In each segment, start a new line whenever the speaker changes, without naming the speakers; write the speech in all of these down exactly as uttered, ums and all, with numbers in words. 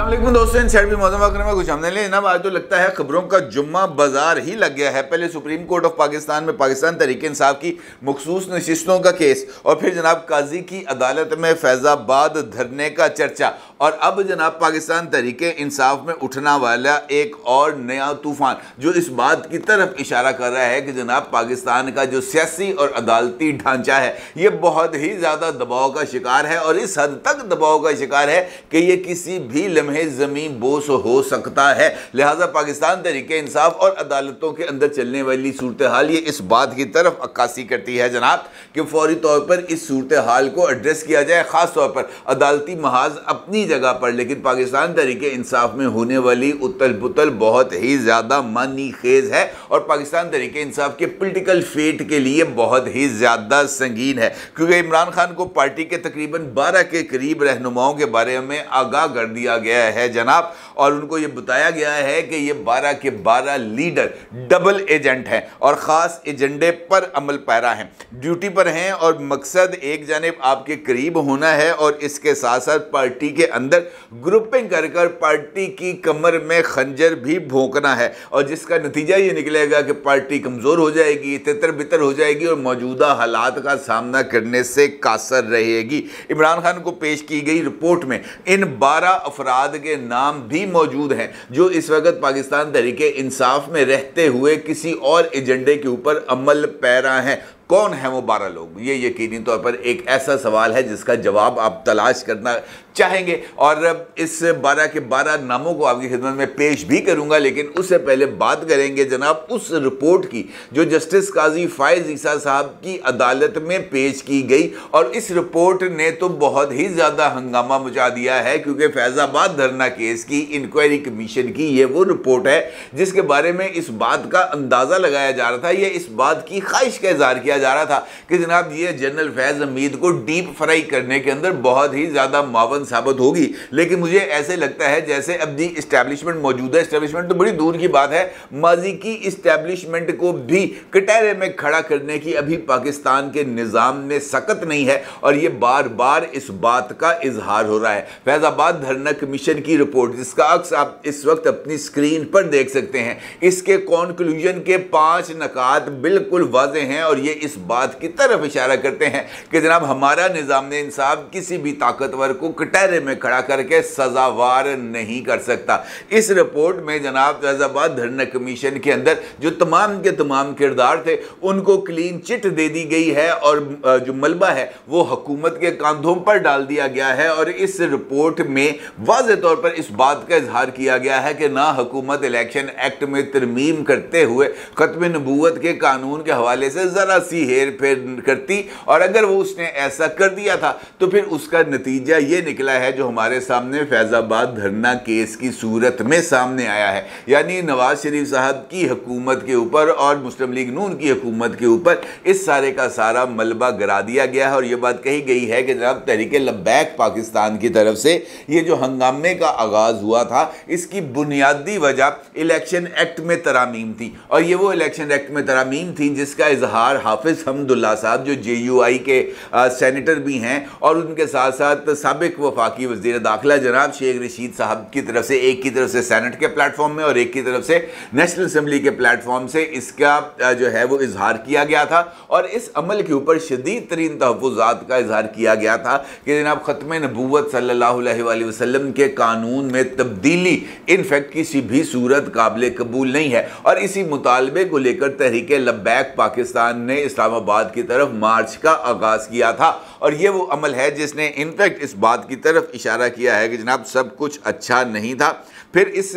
अस्सलाम वालेकुम दोस्तों, इन साइड भी मौजूद में कुछ हमने लिए जनाब। आज तो लगता है खबरों का जुम्मा बाजार ही लग गया है। पहले सुप्रीम कोर्ट ऑफ पाकिस्तान में पाकिस्तान तहरीक इंसाफ की मखसूस नशिस्तों का केस, और फिर जनाब काजी की अदालत में फैजाबाद धरने का चर्चा, और अब जनाब पाकिस्तान तहरीक इंसाफ में उठना वाला एक और नया तूफान जो इस बात की तरफ इशारा कर रहा है कि जनाब पाकिस्तान का जो सियासी और अदालती ढांचा है ये बहुत ही ज़्यादा दबाव का शिकार है, और इस हद तक दबाव का शिकार है कि ये किसी भी लम्हे ज़मीन बोस हो सकता है। लिहाजा पाकिस्तान तहरीक इंसाफ और अदालतों के अंदर चलने वाली सूरत हाल ये इस बात की तरफ अक्कासी करती है जनाब कि फौरी तौर पर इस सूरत हाल को एड्रेस किया जाए, ख़ास तौर पर अदालती महाज अपनी जगह पर, लेकिन पाकिस्तान तहरीक इंसाफ में होने वाली उतल पुतल बहुत ही ज़्यादा मानी खेज है और पाकिस्तान तहरीक इंसाफ के पोलिटिकल फेट के लिए बहुत ही ज़्यादा संगीन है, क्योंकि इमरान खान को पार्टी के तकरीबन बारह के करीब रहनुमाओं के बारे में आगाह कर दिया गया है जनाब, और उनको ये बताया गया है कि ये बारह के बारह लीडर डबल एजेंट हैं और ख़ास एजेंडे पर अमल पैरा हैं, ड्यूटी पर हैं, और मकसद एक जानिब आपके करीब होना है और इसके साथ साथ पार्टी के अंदर ग्रुपिंग कर कर पार्टी की कमर में खंजर भी भोंकना है, और जिसका नतीजा ये निकलेगा कि पार्टी कमज़ोर हो जाएगी, तितर बितर हो जाएगी और मौजूदा हालात का सामना करने से कासर रहेगी। इमरान खान को पेश की गई रिपोर्ट में इन बारह अफराद के नाम भी मौजूद हैं जो इस वक्त पाकिस्तान तहरीक इंसाफ में रहते हुए किसी और एजेंडे के ऊपर अमल पैरा हैं। कौन है वो बारह लोग? ये यकीनी तौर पर एक ऐसा सवाल है जिसका जवाब आप तलाश करना चाहेंगे, और इस बारह के बारह नामों को आपकी खिदमत में पेश भी करूंगा, लेकिन उससे पहले बात करेंगे जनाब उस रिपोर्ट की जो जस्टिस काजी फायज ईसा साहब की अदालत में पेश की गई, और इस रिपोर्ट ने तो बहुत ही ज़्यादा हंगामा मचा दिया है, क्योंकि फैज़ाबाद धरना केस की इंक्वायरी कमीशन की ये वो रिपोर्ट है जिसके बारे में इस बात का अंदाज़ा लगाया जा रहा था, ये इस बात की ख्वाहिश का इज़हार किया जा रहा था कि जनाब ये जनरल फैज हमीद को डीप फ्राई करने के अंदर बहुत ही ज़्यादा मावन साबित होगी। लेकिन मुझे ऐसे लगता है जैसे अब दी इस्टेब्लिशमेंट, मौजूदा इस्टेब्लिशमेंट तो बड़ी दूर की बात है, माजी की इस्टेब्लिशमेंट को भी कटहरे में खड़ा करने की अभी पाकिस्तान के निज़ाम में सकत नहीं है, और ये बार बार इस बात का इजहार हो रहा है। फैज़ाबाद धरना कमीशन की रिपोर्ट जिसका अक्स आप इस वक्त अपनी स्क्रीन पर देख सकते हैं, इसके कॉन्क्लूजन के पांच नकात बिल्कुल वाज़े हैं, और ये इस बात की तरफ इशारा करते हैं कि जनाब हमारा निज़ाम इंसाफ किसी भी ताकतवर को कटहरे में खड़ा करके सजावार नहीं कर सकता। इस रिपोर्ट में जनाब फैज़ाबाद धरना कमीशन के अंदर जो तमाम के तमाम किरदार थे उनको क्लीन चिट दे दी गई है, और जो मलबा है वो हुकूमत के कांधों पर डाल दिया गया है, और इस रिपोर्ट में वाज़े तौर पर इस बात का इजहार किया गया है कि ना हुकूमत इलेक्शन एक्ट में तरमीम करते हुए खत्म नबूवत के कानून के हवाले से ज़रा सी हेर फेर करती, और अगर वो उसने ऐसा कर दिया था तो फिर उसका नतीजा ये निकला है जो हमारे सामने फैज़ाबाद धरना केस की सूरत में सामने आया है, यानी नवाज शरीफ साहब की हुकूमत के ऊपर और मुस्लिम लीग नून की हुकूमत के ऊपर इस सारे का सारा मलबा गिरा दिया गया है। और ये बात कही गई है कि जनाब तहरीक लब्बैक पाकिस्तान की तरफ से ये जो हंगामे का आगाज़ हुआ था इसकी बुनियादी वजह इलेक्शन एक्ट में तरामीम थी, और ये वो इलेक्शन एक्ट में तरामीम थी जिसका इजहार हाफिज़ हमदुल्ला साहब जो जे यू आई के आ, सेनेटर भी हैं, और उनके साथ साथ साबिक वफाकी वज़ीर दाखिला जनाब शेख रशीद साहब की तरफ से, एक की तरफ से सेनेट के प्लेटफॉर्म में और एक की तरफ से नेशनल असम्बली के प्लेटफॉर्म से इसका जो है वो इजहार किया गया था, और इस अमल के ऊपर शदीद तरीन तहफ़्फ़ुज़ात का इजहार किया गया था कि जनाब ख़त्म नबूवत सल्लल्लाहु अलैहि वसल्लम के कानून में तब्दीली इनफैक्ट किसी भी सूरत काबिल कबूल नहीं है, और इसी मुतालबे को लेकर तहरीक लब्बैक पाकिस्तान ने इस्लामाबाद की तरफ मार्च का आगाज़ किया था, और ये वो अमल है जिसने इनफैक्ट इस बात की तरफ इशारा किया है कि जनाब सब कुछ अच्छा नहीं था। फिर इस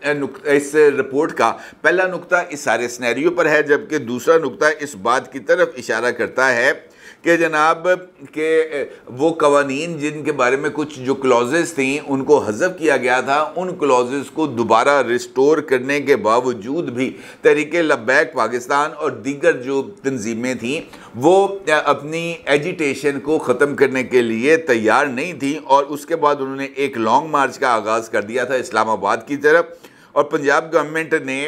इस रिपोर्ट का पहला नुक्ता इस सारे सिनेरियो पर है, जबकि दूसरा नुक्ता इस बात की तरफ इशारा करता है कि जनाब के वो कवानीन जिनके बारे में कुछ जो क्लॉजेस थी उनको हज़फ किया गया था, उन क्लॉजेस को दोबारा रिस्टोर करने के बावजूद भी तहरीक लब्बैक पाकिस्तान और दीगर जो तंजीमें थीं वो अपनी एजिटेशन को ख़त्म करने के लिए तैयार नहीं थी, और उसके बाद उन्होंने एक लॉन्ग मार्च का आगाज़ कर दिया था इस्लामाबाद की तरफ, और पंजाब गवर्नमेंट ने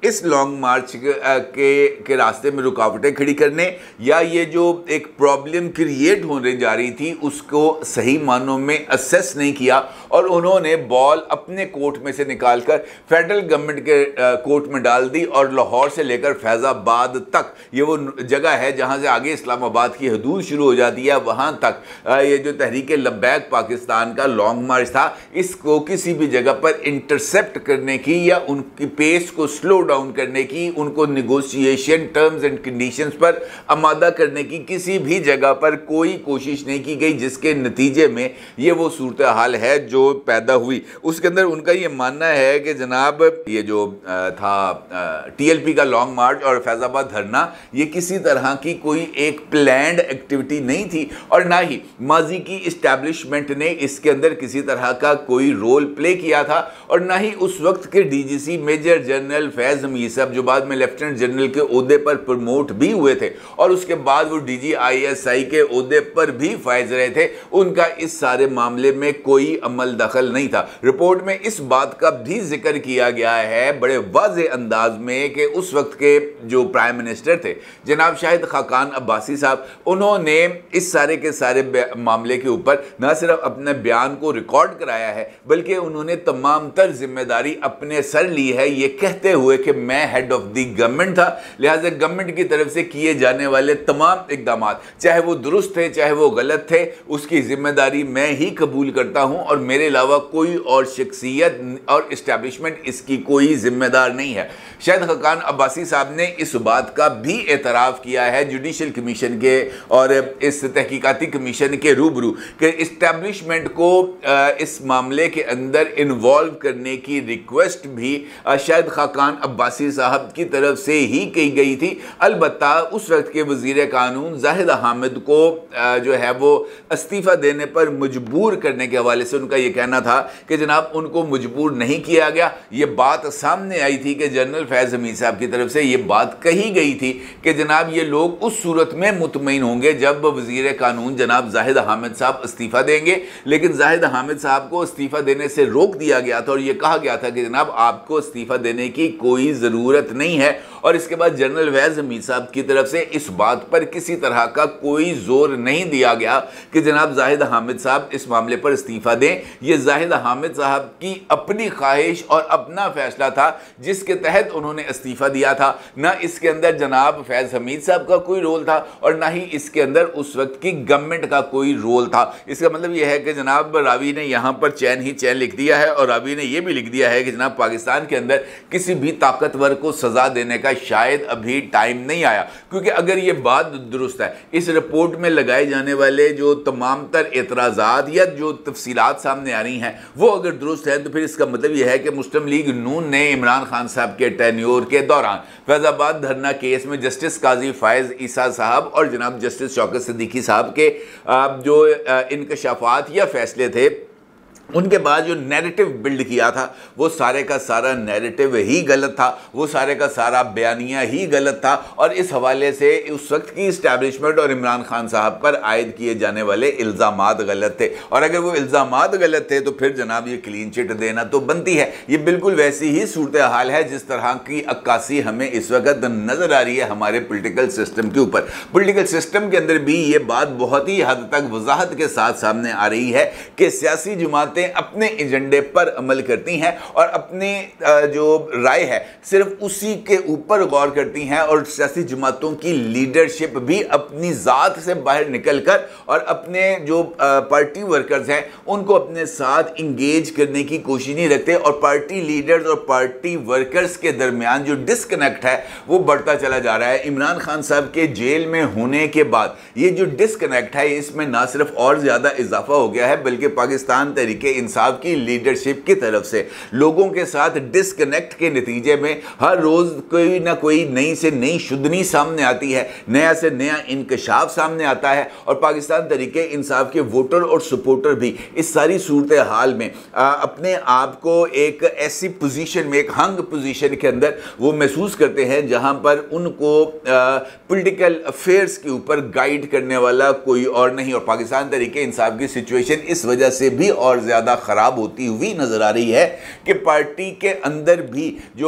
इस लॉन्ग मार्च के के रास्ते में रुकावटें खड़ी करने या ये जो एक प्रॉब्लम क्रिएट होने जा रही थी उसको सही मानों में असेस नहीं किया और उन्होंने बॉल अपने कोर्ट में से निकालकर फेडरल गवर्नमेंट के कोर्ट में डाल दी और लाहौर से लेकर फैज़ाबाद तक, ये वो जगह है जहां से आगे इस्लामाबाद की हदूद शुरू हो जाती है, वहां तक ये जो तहरीक लब्बैक पाकिस्तान का लॉन्ग मार्च था, इसको किसी भी जगह पर इंटरसेप्ट करने की या उनकी पेस को स्लो डाउन करने की, उनको निगोशिएशन टर्म्स एंड कंडीशंस पर आमादा करने की किसी भी जगह पर कोई कोशिश नहीं की गई, जिसके नतीजे में ये वो सूरत हाल है जो पैदा हुई। उसके अंदर उनका ये मानना है कि जनाब ये जो था टीएलपी का लॉन्ग मार्च और फैज़ाबाद धरना, ये किसी तरह की कोई एक प्लान्ड एक्टिविटी नहीं थी और ना ही माजी की इस्टेब्लिशमेंट ने इसके अंदर किसी तरह का कोई रोल प्ले किया था और ना ही उस वक्त के DGC major general Faiz Hamid साहब, जो बाद में लेफ्टिनेंट जनरल के ओहदे पर प्रमोट भी हुए थे और उसके बाद वो डीजी आईएसआई के ओहदे पर भी फायज रहे थे, उनका इस सारे मामले में कोई अमल दखल नहीं था। रिपोर्ट में इस बात का भी जिक्र किया गया है बड़े वाज़े अंदाज में कि उस वक्त के जो प्राइम मिनिस्टर थे जनाब शाहिद खाकान अब्बासी साहब, उन्होंने इस सारे के सारे मामले के ऊपर न सिर्फ अपने बयान को रिकॉर्ड कराया है बल्कि उन्होंने तमाम तर जिम्मेदारी अपने सर ली है, ये कहते हुए कि मैं हेड ऑफ द गवर्नमेंट था, लिहाजा गवर्नमेंट की तरफ से किए जाने वाले तमाम इकदाम चाहे वो दुरुस्त थे चाहे वो गलत थे, उसकी जिम्मेदारी मैं ही कबूल करता हूं और मेरे अलावा कोई और शख्सियत और इस्टेब्लिशमेंट इसकी कोई जिम्मेदार नहीं है। शाहिद खाकान अब्बासी साहब ने इस बात का भी एतराफ़ किया है जुडिशल कमीशन के और इस तहकीकाती कमीशन के रूबरू कि इस्टेब्लिशमेंट को इस मामले के अंदर इन्वॉल्व करने की रिक्वेस्ट भी शाहिद खाकान अब्बासी साहब की तरफ से ही की गई थी। अलबत्ता उस वक्त के वज़ीर कानून जाहिद हामिद को जो है वो इस्तीफ़ा देने पर मजबूर करने के हवाले से उनका ये कहना था कि जनाब उनको मजबूर नहीं किया गया। ये बात सामने आई थी कि जनरल फैज़ हमीद साहब की तरफ से ये बात कही गई थी कि जनाब ये लोग उस सूरत में मुतमईन होंगे जब वज़ीर कानून जनाब जाहिद हामिद साहब इस्तीफ़ा देंगे, लेकिन जाहिद हामिद साहब को इस्तीफ़ा देने से रोक दिया गया था और ये कहा गया था कि जनाब आपको इस्तीफ़ा देने की कोई ज़रूरत नहीं है। और इसके बाद जनरल फैज़ हमीद साहब की तरफ से इस बात पर किसी तरह का कोई जोर नहीं दिया गया कि जनाब जाहिद हामिद साहब इस मामले पर इस्तीफ़ा दें। ये जाहिद हामिद साहब की अपनी ख्वाहिश और अपना फैसला था जिसके तहत उन्होंने इस्तीफ़ा दिया था, ना इसके अंदर जनाब फैज़ हमीद साहब का कोई रोल था और ना ही इसके अंदर उस वक्त की गवर्नमेंट का कोई रोल था। इसका मतलब यह है कि जनाब रावी ने यहाँ पर चैन ही चैन लिख दिया है और रावी ने यह भी लिख दिया है कि जनाब पाकिस्तान के अंदर किसी भी ताकतवर को सज़ा देने का शायद अभी टाइम नहीं आया, क्योंकि अगर ये बात दुरुस्त है, इस रिपोर्ट में लगाए जाने वाले जो तमाम तर एतराज़ात या जो तफसीलात सामने आ रही हैं वो अगर दुरुस्त है तो फिर इसका मतलब यह है कि मुस्लिम लीग नून ने इमरान खान साहब के टेन्योर के दौरान फैज़ाबाद धरना केस में जस्टिस काजी फायज़ ईसा साहब और जनाब जस्टिस शौकत सिद्दीकी साहब के जो इंकशाफात या फैसले थे उनके बाद जो नैरेटिव बिल्ड किया था वो सारे का सारा नैरेटिव ही गलत था, वो सारे का सारा बयानिया ही गलत था और इस हवाले से उस वक्त की इस्टेब्लिशमेंट और इमरान खान साहब पर आयद किए जाने वाले इल्ज़ामात गलत थे और अगर वो इल्ज़ामात गलत थे तो फिर जनाब ये क्लीन चिट देना तो बनती है। ये बिल्कुल वैसी ही सूरत हाल है जिस तरह की अक्कासी हमें इस वक्त नज़र आ रही है हमारे पोलिटिकल सिस्टम के ऊपर। पोलिटिकल सिस्टम के अंदर भी ये बात बहुत ही हद तक वजाहत के साथ सामने आ रही है कि सियासी जमातें अपने एजेंडे पर अमल करती हैं और अपने जो राय है सिर्फ उसी के ऊपर गौर करती हैं और सियासी जमातों की लीडरशिप भी अपनी ज़ात से बाहर निकलकर और अपने जो पार्टी वर्कर्स हैं उनको अपने साथ इंगेज करने की कोशिश नहीं रखते और पार्टी लीडर्स और पार्टी वर्कर्स के दरमियान जो डिस्कनेक्ट है वो बढ़ता चला जा रहा है। इमरान खान साहब के जेल में होने के बाद ये जो डिस्कनेक्ट है इसमें ना सिर्फ और ज़्यादा इजाफा हो गया है बल्कि पाकिस्तान तरीके इंसाफ की लीडरशिप की तरफ से लोगों के साथ डिस्कनेक्ट के नतीजे में हर रोज कोई ना कोई नई से नई शुद्धनी सामने आती है, नया से नया इंकशाफ सामने आता है और पाकिस्तान तरीके इंसाफ के वोटर और सपोर्टर भी इस सारी सूरत हाल में आ, अपने आप को एक ऐसी पोजीशन में, एक हंग पोजीशन के अंदर वो महसूस करते हैं जहां पर उनको पॉलिटिकल अफेयर्स के ऊपर गाइड करने वाला कोई और नहीं और पाकिस्तान तरीके इंसाफ की सिचुएशन इस वजह से भी और ज्यादा ज़्यादा ख़राब होती हुई नज़र आ रही है कि पार्टी के अंदर भी जो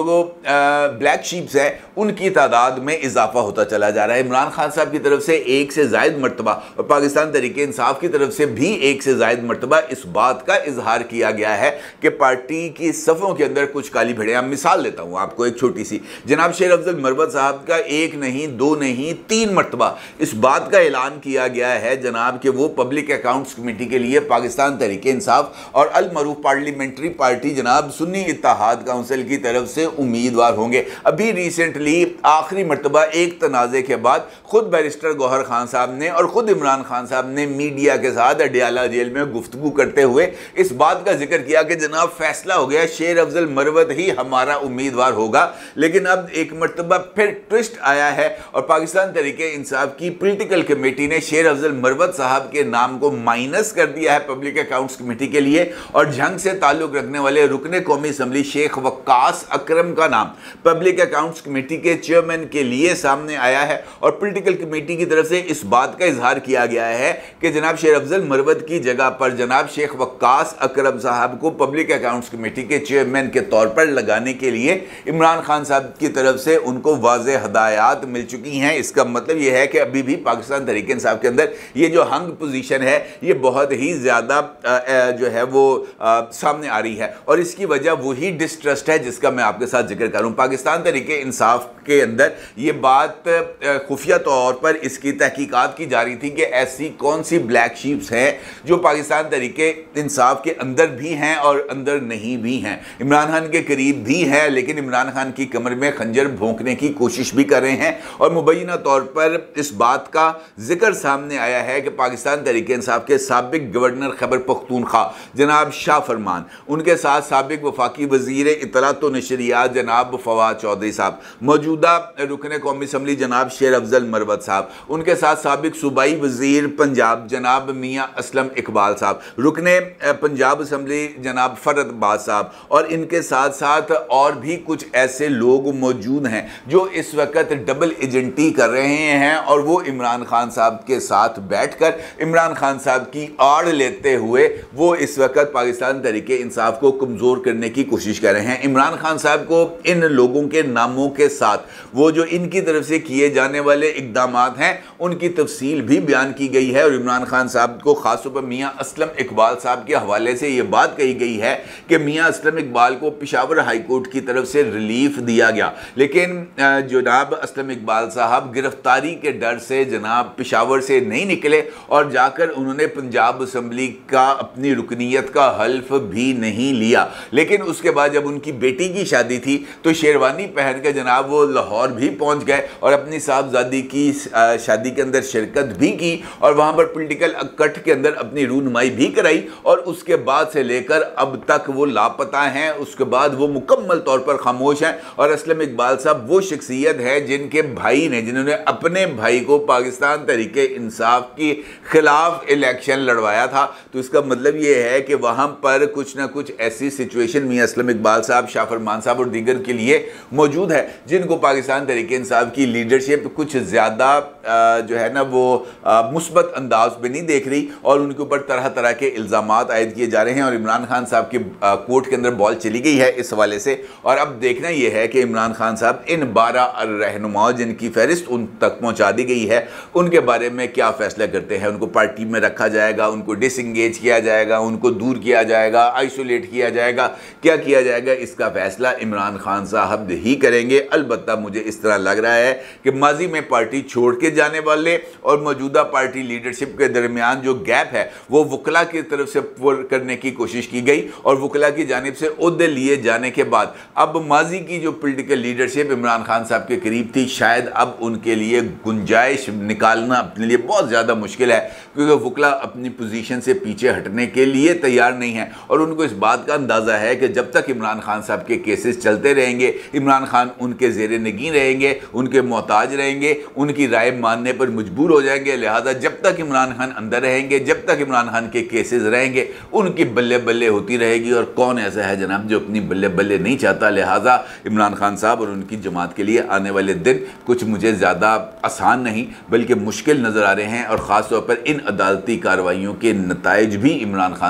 ब्लैक शीप्स है उनकी तादाद में इजाफा होता चला जा रहा है। इमरान खान साहब की तरफ से एक से ज़ायद मरतबा और पाकिस्तान तहरीक इंसाफ की तरफ से भी एक से ज़ायद मरतबा इस बात का इजहार किया गया है कि पार्टी की सफ़ों के अंदर कुछ काली भेड़ियाँ। मिसाल लेता हूँ आपको एक छोटी सी, जनाब शेर अफजल मरवत साहब का एक नहीं दो नहीं तीन मरतबा इस बात का ऐलान किया गया है जनाब कि वो पब्लिक अकाउंट्स कमेटी के लिए पाकिस्तान तहरीक इंसाफ और अल मरूफ पार्लियामेंट्री पार्टी जनाब सुन्नी इत्तेहाद काउंसिल की तरफ से उम्मीदवार होंगे। अभी रिसेंटली आखिरी मरतबा एक तनाज़े के बाद खुद बैरिस्टर गौहर खान साहब ने और खुद इमरान खान साहब ने मीडिया के साथ अडियाला जेल में गुफ्तगू करते हुए इस बात का जिक्र किया कि जनाब फैसला हो गया, शेर अफजल मरवत ही हमारा उम्मीदवार होगा। लेकिन अब एक मरतबा फिर ट्विस्ट आया है और पाकिस्तान तहरीक इंसाफ की पॉलिटिकल कमेटी ने शेर अफजल मरवत साहब के नाम को माइनस कर दिया है पब्लिक अकाउंट्स कमेटी के लिए और झंग से ताल्लुक रखने वाले रुकने कौमी असम्बली शेख वक्कास अकरम का नाम पब्लिक अकाउंट्स कमेटी के चेयरमैन के लिए सामने आया है। और पॉलिटिकल कमेटी की तरफ से इस बात का इजहार किया गया है कि जनाब शेर अफजल मरवत की जगह पर जनाब शेख वक्कास अकरम साहब को पब्लिक अकाउंट्स कमेटी के चेयरमैन के तौर पर लगाने के लिए इमरान खान साहब की तरफ से उनको वाज़ेह हदायत मिल चुकी हैं। इसका मतलब यह है कि अभी भी पाकिस्तान तहरीक इंसाफ के अंदर ये जो हंग पोजीशन है ये बहुत ही ज़्यादा जो है वो आ, सामने आ रही है और इसकी वजह वही डिस्ट्रस्ट है जिसका मैं आपके साथ जिक्र करूं। पाकिस्तान तहरीक इंसाफ के अंदर ये बात खुफिया तौर पर इसकी तहकीकात की जा रही थी कि ऐसी कौन सी ब्लैक शीप्स हैं जो पाकिस्तान तहरीक इंसाफ के अंदर भी हैं और अंदर नहीं भी हैं, इमरान खान के करीब भी हैं लेकिन इमरान खान की कमर में खंजर भोंकने की कोशिश भी कर रहे हैं। और मुबैना तौर पर इस बात का जिक्र सामने आया है कि पाकिस्तान तहरीक इंसाफ के साबिक गवर्नर खैबर पख्तूनख्वा जनाब शाह फरमान, उनके साथ साबिक वफाकी वजीर इत्तलात व नशरियात जनाब फवाद चौधरी साहब, मौजूदा रुकने कौमी असम्बली जनाब शेर अफजल मरवत साहब, उनके साथ साबिक सूबाई वजीर पंजाब जनाब मियाँ असलम इकबाल साहब, रुकने पंजाब असम्बली जनाब फरद बाज साहब और इनके साथ साथ और भी कुछ ऐसे लोग मौजूद हैं जो इस वक्त डबल एजेंटी कर रहे हैं और वो इमरान खान साहब के साथ बैठकर इमरान खान साहब की आड़ लेते हुए वो इस वक्त पाकिस्तान तहरीक इंसाफ को कमज़ोर करने की कोशिश कर रहे हैं। इमरान खान साहब को इन लोगों के नामों के साथ वो जो इनकी तरफ से किए जाने वाले इकदाम हैं उनकी तफसील भी बयान की गई है और इमरान खान साहब को खासतौर पर मियाँ असलम इकबाल साहब के हवाले से ये बात कही गई है कि मियाँ असलम इकबाल को पेशावर हाई कोर्ट की तरफ से रिलीफ दिया गया लेकिन जनाब असलम इकबाल साहब गिरफ्तारी के डर से जनाब पेशावर से नहीं निकले और जाकर उन्होंने पंजाब असम्बली का अपनी रुकनीत का हल्फ भी नहीं लिया। लेकिन उसके बाद जब उनकी बेटी की शादी थी तो शेरवानी पहन कर जनाब वो लाहौर भी पहुंच गए और अपनी साहबजादी की शादी के अंदर शिरकत भी की और वहां पर पॉलिटिकल अकट के अंदर अपनी रूनुमाई भी कराई और उसके बाद से लेकर अब तक वो लापता हैं। उसके बाद वो मुकम्मल तौर पर खामोश हैं और असलम इकबाल साहब वो शख्सियत है जिनके भाई ने जिन्होंने अपने भाई को पाकिस्तान तहरीक इंसाफ के खिलाफ इलेक्शन लड़वाया था। तो इसका मतलब ये है कि वहाँ पर कुछ ना कुछ ऐसी सिचुएशन मियाँ असलम इकबाल साहब, शाह फरमान साहब और दीगर के लिए मौजूद है जिनको पाकिस्तान तहरीक इंसाफ की लीडरशिप कुछ ज़्यादा जो है ना वो मुस्बत अंदाज में नहीं देख रही और उनके ऊपर तरह तरह के इल्ज़ाम आयद किए जा रहे हैं और इमरान खान साहब की कोर्ट के अंदर बॉल चली गई है इस हवाले से। और अब देखना यह है कि इमरान खान साहब इन बारह रहनुमाओं जिनकी फहरिस्त उन तक पहुँचा दी गई है उनके बारे में क्या फैसला करते हैं। उनको पार्टी में रखा जाएगा, उनको डिसंगेज किया जाएगा, उनको दूर किया जाएगा, आइसोलेट किया जाएगा, क्या किया जाएगा इसका फैसला इमरान खान साहब ही करेंगे। अलबत्ता मुझे इस तरह लग रहा है कि माजी में पार्टी छोड़ के जाने वाले और मौजूदा पार्टी लीडरशिप के दरमियान जो गैप है वो वकला की तरफ से पूर करने की कोशिश की गई और वकला की जानिब से ओहदे लिए जाने के बाद अब माजी की जो पॉलिटिकल लीडरशिप इमरान खान साहब के करीब थी शायद अब उनके लिए गुंजाइश निकालना अपने लिए बहुत ज़्यादा मुश्किल है क्योंकि वकला अपनी पोजीशन से पीछे हटने के लिए तैयार नहीं है और उनको इस बात का अंदाज़ा है कि जब तक इमरान खान साहब के केसेस चलते रहेंगे इमरान खान उनके ज़ेरे नगीं रहेंगे, उनके मोहताज रहेंगे, उनकी राय मानने पर मजबूर हो जाएंगे। लिहाजा जब तक इमरान खान अंदर रहेंगे, जब तक इमरान खान के केसेस रहेंगे उनकी बल्ले बल्ले होती रहेगी और कौन ऐसा है जनाब जो अपनी बल्ले बल्ले नहीं चाहता। लिहाजा इमरान खान साहब और उनकी जमात के लिए आने वाले दिन कुछ मुझे ज़्यादा आसान नहीं बल्कि मुश्किल नज़र आ रहे हैं और ख़ास तौर पर इन अदालती कार्रवाइयों के नताइज भी इमरान खान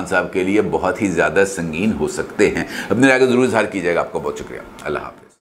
खान साहब के लिए बहुत ही ज़्यादा संगीन हो सकते हैं। अपनी राय को ज़रूर इज़हार कीजिएगा। आपका बहुत शुक्रिया। अल्लाह हाफ़िज़।